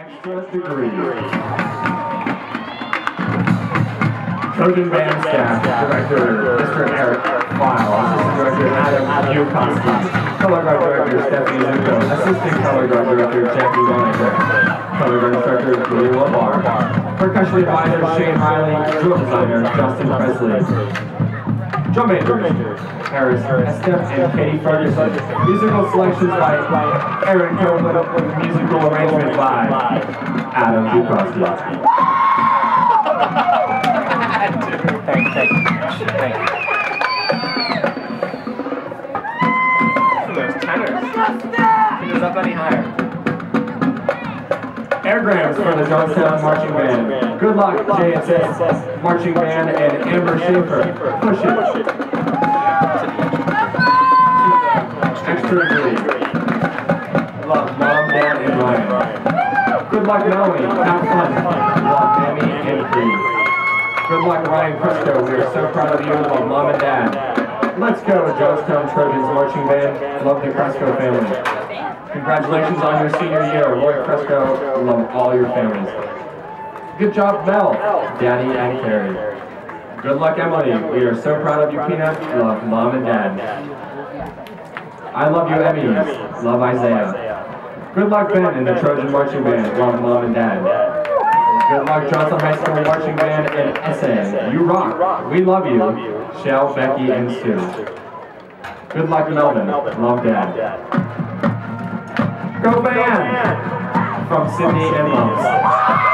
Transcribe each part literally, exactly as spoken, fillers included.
extra degree. Trojan Band Staff Director Mister Eric Weil, Assistant Director Adam Yukoski, Color Guard Director Stephanie Zuko, Assistant Color Guard Director Jackie Lonaker, Color Guard Instructor Julie Lamar, Percussion Advisor Shane Riley, Drill Designer Justin Presley, Drum Majors Harris Estep and Katie Ferguson, musical selections by Aaron Copeland, musical arrangement by Adam Yukoski. Thank, thank, thank you. Those tenors. He goes up any higher. Airgrams for the Johnstown Marching Band. Good luck, J S S Marching Band and Amber Schaefer. Push it. Extra degree. Love, Mom, Dad, and Ryan. Good luck, Melanie. Have fun. Love, Mammy, and Free. Good luck, Ryan Crisco. We are so proud of you. Love, Mom and Dad. Let's go, Johnstown Trojans Marching Band. Love the Cresco family. Congratulations on your senior year. Roy Cresco. Love all your families. Good job, Mel, Daddy, and Carrie. Good luck, Emily. We are so proud of you, Peanut. Love, Mom and Dad. I love you, Emmys. Love, Isaiah. Good luck, Ben, in the Trojan Marching Band. Love, Mom and Dad. Good luck, Johnson High School Marching Band and S A. You rock. We love you. Shell, Becky, and Sue. Good luck, Melvin. Love, Dad. Go Band! From Sydney and Lumps.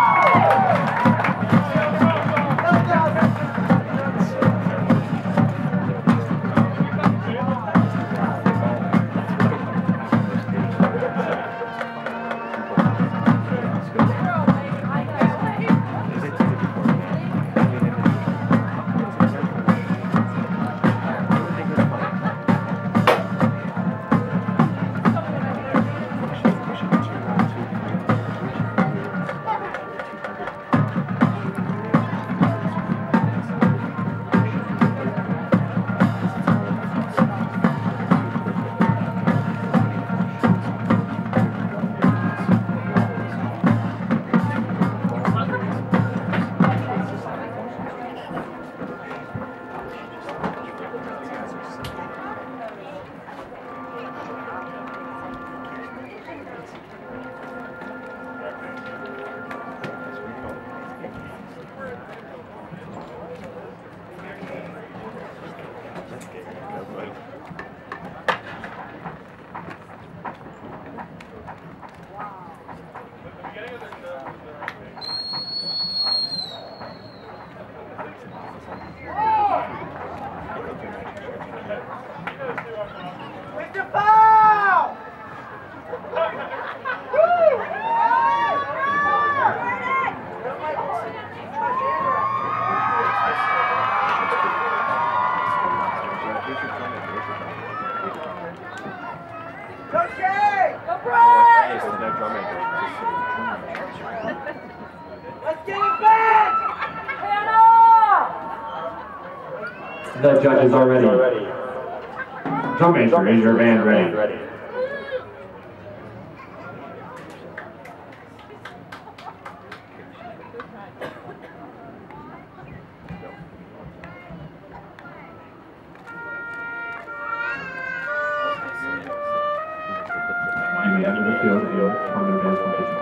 The judges are ready. Drum major, is your band ready? You may enter the field in harmony dance competition.